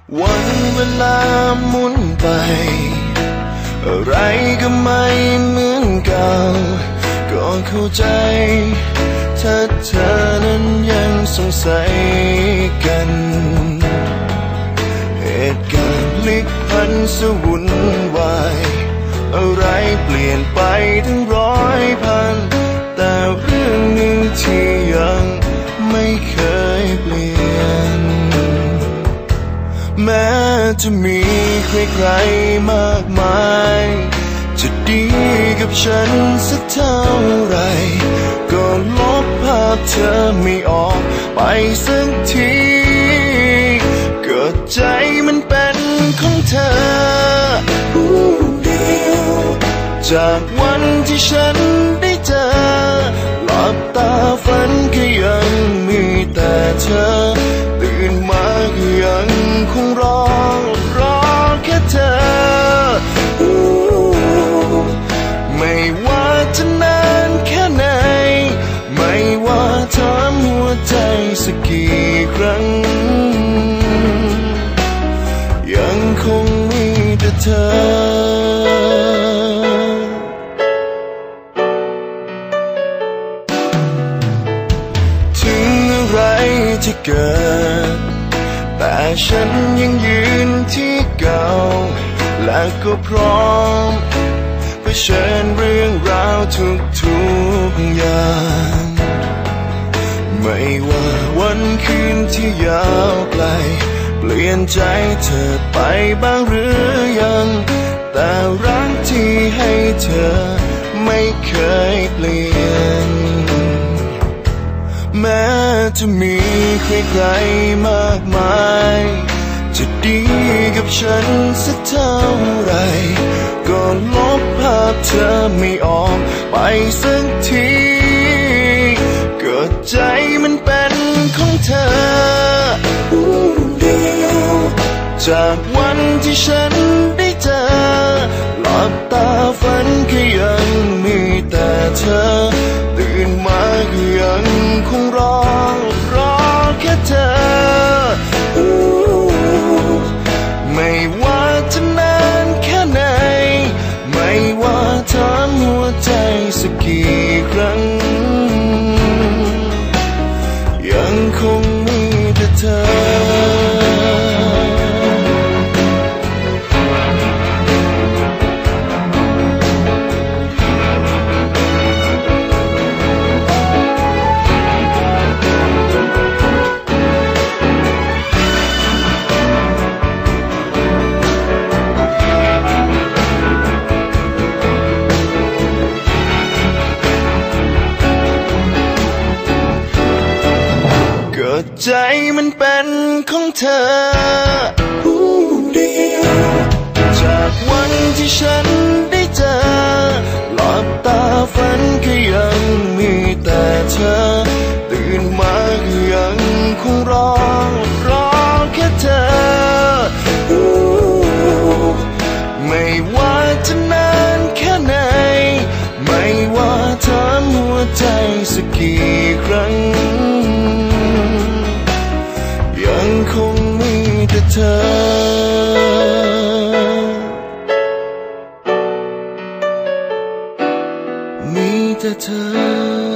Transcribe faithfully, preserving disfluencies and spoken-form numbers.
วันเวลาหมุนไปอะไรก็ไม่เหมือนเก่าก็เข้าใจถ้าเธอนั้นยังสงสัยกันเหตุการณ์พลิกผันสวุ่นวายอะไรเปลี่ยนไปทั้งร้อยพันแต่เรื่องหนึ่งที่ยังไม่เคยเปลี่ยนแม้จะมีใครๆมากมายจะดีกับฉันสักเท่าไรก็ลบภาพเธอไม่ออกไปสักทีก็ใจมันเป็นของเธอผู้เดียวจากวันที่ฉันได้เจอหลับตาฝันก็ยังมีแต่เธอตื่นมาก็ยังคงรอรอแค่เธอไม่ว่าจะนานแค่ไหนไม่ว่าถามหัวใจสักกี่ครั้งยังคงมีแต่เธอถึงอะไรจะเกิดแต่ฉันยังยืนที่เก่าและก็พร้อมเผชิญเรื่องราวทุกๆอย่างไม่ว่าวันคืนที่ยาวไกลเปลี่ยนใจเธอไปบ้างหรือยังแต่รักที่ให้เธอไม่เคยเปลี่ยนแม้จะมีใครๆมากมายจะดีกับฉันสักเท่าไรก็ลบภาพเธอไม่ออกไปสักทีก็ใจมันเป็นของเธอผู้เดียวจากวันที่ฉันได้เจอหลับตาฝันก็ยังมีแต่เธอตื่นมาก็ยังคงรอรอแค่เธอไม่ว่าจะนานแค่ไหนไม่ว่าถามหัวใจสักกี่ครั้งยังคงมีแต่เธอใจมันเป็นของเธอผู้เดียวจากวันที่ฉันได้เจอหลับตาฝันก็ยังมีแต่เธอตื่นมาก็ยังคงรอรอแค่เธอไม่ว่าจะนานแค่ไหนไม่ว่าถามหัวใจสักกี่ครั้งยังคงมีแต่เธอมีแต่เธอ